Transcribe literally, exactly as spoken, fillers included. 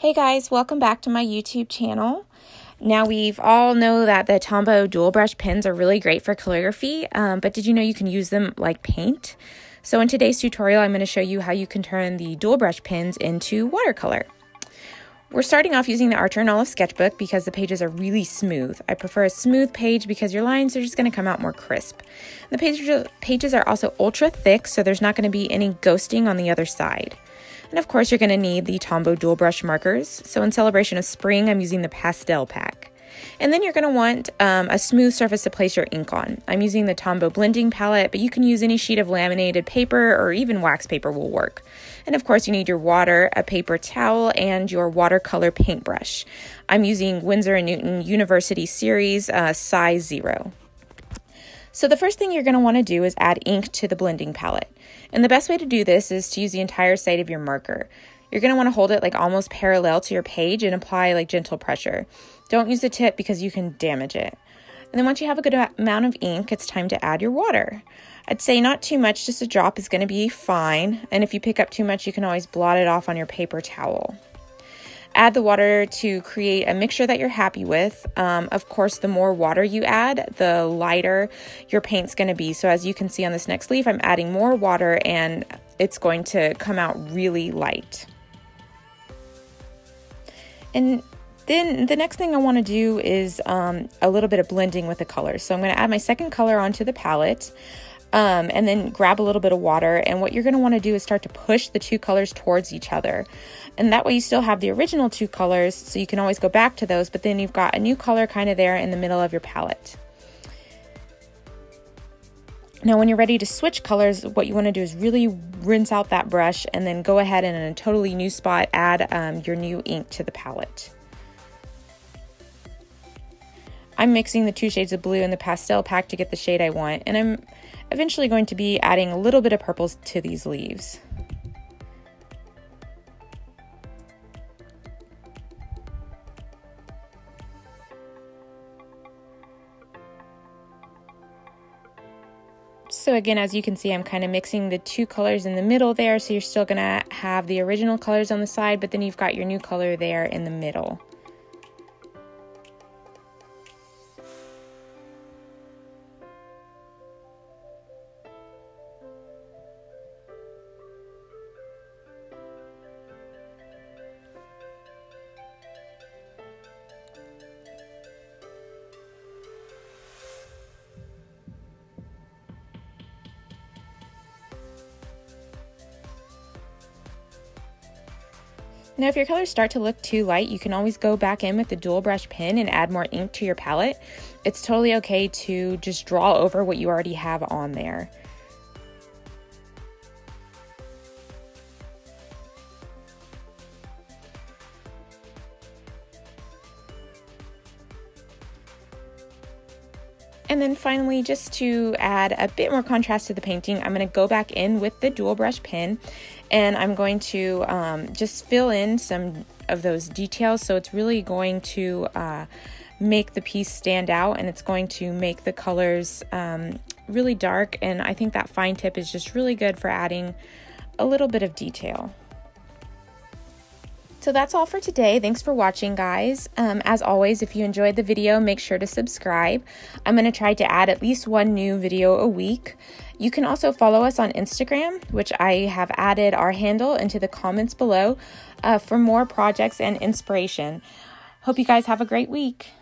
Hey guys, welcome back to my YouTube channel. Now we've all know that the Tombow Dual Brush Pens are really great for calligraphy, um, but did you know you can use them like paint? So in today's tutorial, I'm going to show you how you can turn the dual brush pens into watercolor. We're starting off using the Archer and Olive sketchbook because the pages are really smooth. I prefer a smooth page because your lines are just going to come out more crisp. The pages, pages are also ultra thick, so there's not going to be any ghosting on the other side. And of course, you're going to need the Tombow Dual Brush markers. So in celebration of spring, I'm using the Pastel Pack. And then you're going to want um, a smooth surface to place your ink on. I'm using the Tombow blending palette, but you can use any sheet of laminated paper or even wax paper will work. And of course, you need your water, a paper towel, and your watercolor paintbrush. I'm using Winsor and Newton University Series uh, size zero. So the first thing you're going to want to do is add ink to the blending palette. And the best way to do this is to use the entire side of your marker. You're going to want to hold it like almost parallel to your page and apply like gentle pressure. Don't use the tip because you can damage it. And then once you have a good amount of ink, it's time to add your water. I'd say not too much, just a drop is going to be fine. And if you pick up too much, you can always blot it off on your paper towel. Add the water to create a mixture that you're happy with. Um, of course, the more water you add, the lighter your paint's going to be. So as you can see on this next leaf, I'm adding more water and it's going to come out really light. And then the next thing I want to do is um, a little bit of blending with the colors. So I'm going to add my second color onto the palette. Um, and then grab a little bit of water, and what you're going to want to do is start to push the two colors towards each other, and that way you still have the original two colors, so you can always go back to those, but then you've got a new color kind of there in the middle of your palette. Now when you're ready to switch colors, what you want to do is really rinse out that brush and then go ahead and in a totally new spot add um, your new ink to the palette. I'm mixing the two shades of blue in the Pastel Pack to get the shade I want, and I'm eventually going to be adding a little bit of purples to these leaves. So again, as you can see, I'm kind of mixing the two colors in the middle there, so you're still gonna have the original colors on the side, but then you've got your new color there in the middle. Now if your colors start to look too light, you can always go back in with the dual brush pen and add more ink to your palette. It's totally okay to just draw over what you already have on there. And then finally, just to add a bit more contrast to the painting, I'm going to go back in with the dual brush pen and I'm going to um, just fill in some of those details. So it's really going to uh, make the piece stand out, and it's going to make the colors um, really dark. And I think that fine tip is just really good for adding a little bit of detail. So that's all for today. Thanks for watching, guys. Um, as always, if you enjoyed the video, make sure to subscribe. I'm going to try to add at least one new video a week. You can also follow us on Instagram, which I have added our handle into the comments below uh, for more projects and inspiration. Hope you guys have a great week.